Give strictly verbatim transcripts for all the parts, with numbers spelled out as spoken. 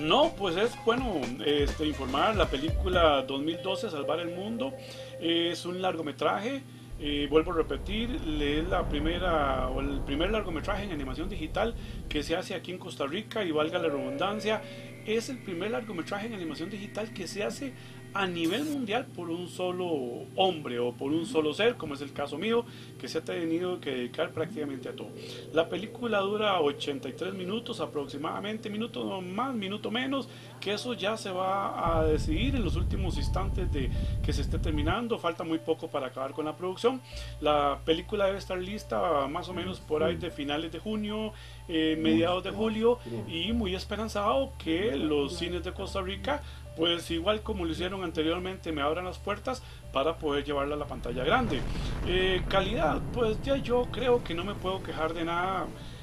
No, pues es bueno este, informar, la película dos mil doce, Salvar el Mundo, es un largometraje, eh, vuelvo a repetir, es la primera, o el primer largometraje en animación digital que se hace aquí en Costa Rica, y valga la redundancia, es el primer largometraje en animación digital que se hace a nivel mundial por un solo hombre o por un solo ser, como es el caso mío, que se ha tenido que dedicar prácticamente a todo. La película dura ochenta y tres minutos aproximadamente, minuto más, minuto menos, que eso ya se va a decidir en los últimos instantes de que se esté terminando, falta muy poco para acabar con la producción. La película debe estar lista más o menos por ahí de finales de junio, eh, mediados de julio, y muy esperanzado que los cines de Costa Rica, pues igual como lo hicieron anteriormente, me abran las puertas para poder llevarla a la pantalla grande. Eh, calidad, pues ya yo creo que no me puedo quejar de nada,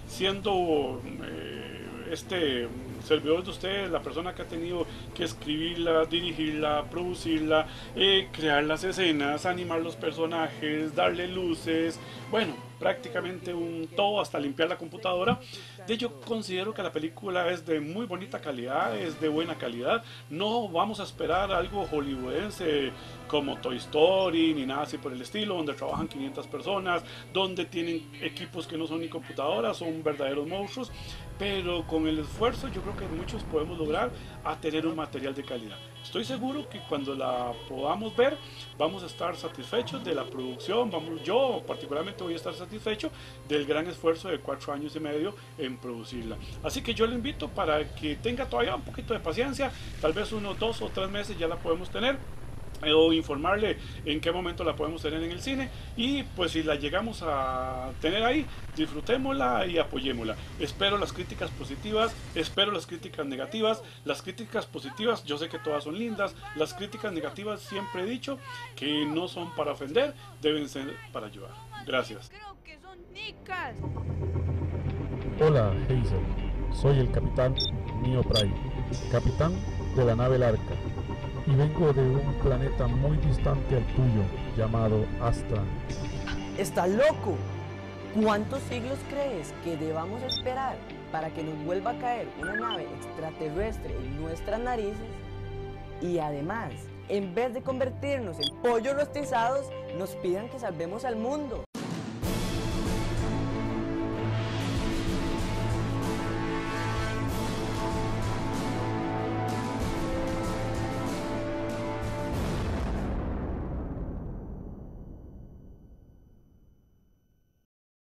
siendo eh, este servidor de ustedes, la persona que ha tenido que escribirla, dirigirla, producirla, eh, crear las escenas, animar los personajes, darle luces, bueno, prácticamente un todo, hasta limpiar la computadora. De hecho, considero que la película es de muy bonita calidad, es de buena calidad. No vamos a esperar algo hollywoodense como Toy Story ni nada así por el estilo, donde trabajan quinientas personas, donde tienen equipos que no son ni computadoras, son verdaderos monstruos, pero con el esfuerzo yo creo que muchos podemos lograr a tener un material de calidad. Estoy seguro que cuando la podamos ver vamos a estar satisfechos de la producción, vamos, yo particularmente voy a estar satisfecho del gran esfuerzo de cuatro años y medio en producirla. Así que yo le invito para que tenga todavía un poquito de paciencia, tal vez unos dos o tres meses ya la podemos tener, o informarle en qué momento la podemos tener en el cine, y pues si la llegamos a tener ahí, disfrutémosla y apoyémosla. Espero las críticas positivas, espero las críticas negativas. Las críticas positivas yo sé que todas son lindas, las críticas negativas siempre he dicho que no son para ofender, deben ser para ayudar. Gracias. Creo que son nicas. Hola Hazel, soy el capitán Neo Prime, capitán de la nave Larca, y vengo de un planeta muy distante al tuyo, llamado Astra. ¿Estás loco? ¿Cuántos siglos crees que debamos esperar para que nos vuelva a caer una nave extraterrestre en nuestras narices? Y además, en vez de convertirnos en pollos rostizados, nos pidan que salvemos al mundo.